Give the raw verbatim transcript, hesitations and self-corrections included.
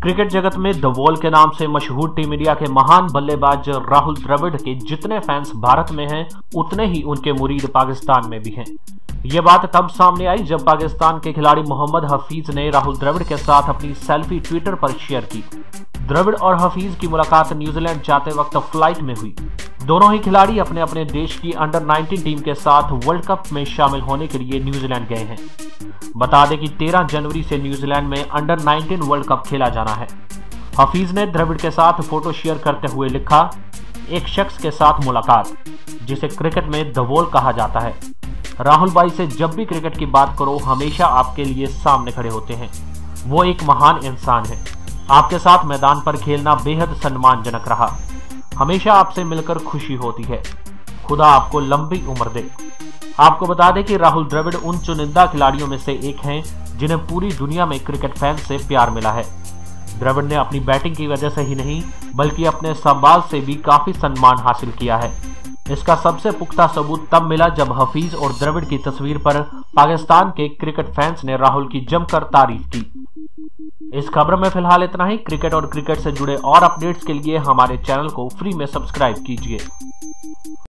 Cricket जगत में the wall के नाम से मशहूर टीम इंडिया के महान बल्लेबाज राहुल द्रविड़ के जितने फैंस भारत में हैं, उतने ही उनके मुरीद पाकिस्तान में भी हैं। ये बात तब सामने आई जब पाकिस्तान के खिलाड़ी मोहम्मद हफीज ने राहुल द्रविड़ के साथ अपनी सेल्फी ट्विटर पर शेयर की। द्रविड़ और हफीज की मुलाकात न्यूजीलैंड जाते वक्त फ्लाइट में हुई। दोनों ही खिलाड़ी अपने अपने देश की अंडर नाइनटीन टीम के साथ वर्ल्ड कप में शामिल होने के लिए न्यूजीलैंड गए हैं। बता दें कि तेरह जनवरी से न्यूजीलैंड में अंडर नाइनटीन वर्ल्ड कप खेला जाना है। हफीज ने द्रविड़ के साथ फोटो शेयर करते हुए लिखा, एक शख्स के साथ मुलाकात, जिसे क्रिकेट में द वॉल कहा जाता है। राहुल भाई से जब भी क्रिकेट की बात करो, हमेशा आपके लिए सामने खड़े होते हैं। वो एक महान इंसान है। आपके साथ मैदान पर खेलना बेहद सम्मानजनक रहा। हमेशा आपसे मिलकर खुशी होती है। खुदा आपको लंबी उम्र दे। आपको बता दें कि राहुल द्रविड़ उन चुनिंदा खिलाड़ियों में से एक हैं जिन्हें पूरी दुनिया में क्रिकेट फैंस से प्यार मिला है। द्रविड़ ने अपनी बैटिंग की वजह से ही नहीं, बल्कि अपने संवाद से भी काफी सम्मान हासिल किया है। इसका सबसे पुख्ता सबूत तब मिला जब हफीज और द्रविड़ की तस्वीर पर पाकिस्तान के क्रिकेट फैंस ने राहुल की जमकर तारीफ की। इस खबर में फिलहाल इतना ही। क्रिकेट और क्रिकेट से जुड़े और अपडेट्स के लिए हमारे चैनल को फ्री में सब्सक्राइब कीजिए।